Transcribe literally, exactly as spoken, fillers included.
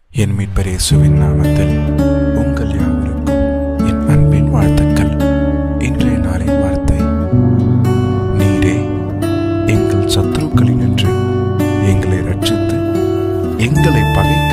என் மீட்பர் இயேசுவின் நாமத்தில் உங்கள் யாவருக்கும் என் அன்பின் வாழ்த்துக்கள். இன்றைய நாளின் வார்த்தை, நீரே எங்கள் சத்துருக்களினின்று எங்களை ரட்சித்து எங்களை பகை